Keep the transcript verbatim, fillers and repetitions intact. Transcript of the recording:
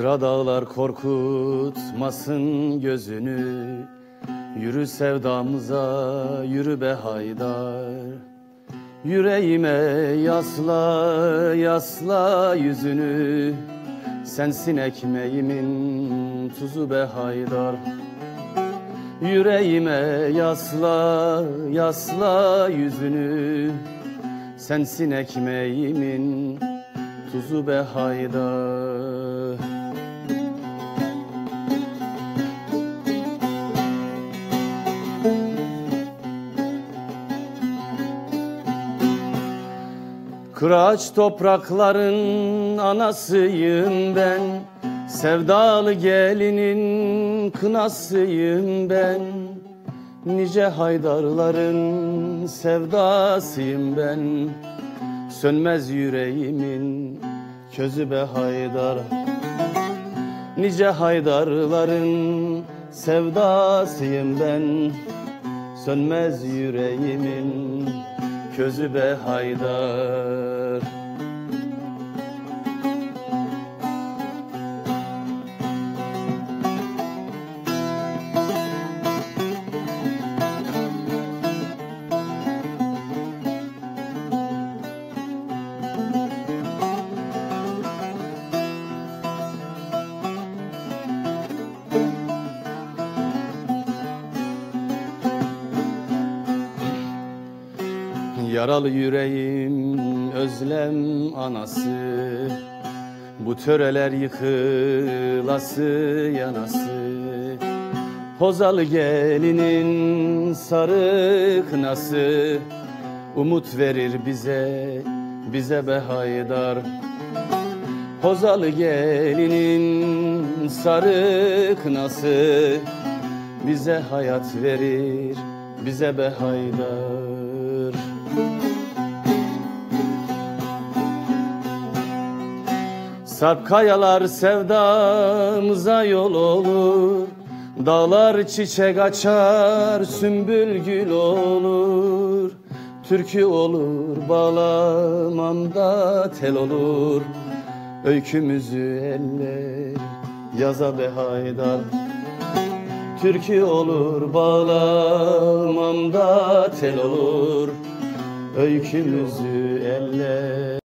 Sıra dağlar korkutmasın gözünü. Yürü sevdamıza, yürü be haydar. Yüreğime yasla, yasla yüzünü. Sensin ekmeğimin tuzu be haydar. Yüreğime yasla, yasla yüzünü. Sensin ekmeğimin tuzu be haydar. Kıraç toprakların anasıyım ben. Sevdalı gelinin kınasıyım ben. Nice haydarların sevdasıyım ben. Sönmez yüreğimin közü be haydar. Nice haydarların sevdasıyım ben. Sönmez yüreğimin közü be haydar. Yaralı yüreğim özlem anası. Bu töreler yıkılası yanası. Hozalı gelinin sarı kınası. Umut verir bize, bize be haydar. Hozalı gelinin sarı kınası. Bize hayat verir, bize be haydar. Sarp kayalar sevdamıza yol olur. Dağlar çiçek açar, sümbül gül olur. Türkü olur, bağlamamda tel olur. Öykümüzü eller yaza be haydar. Türkü olur, bağlamamda tel olur. Öykümüzü eller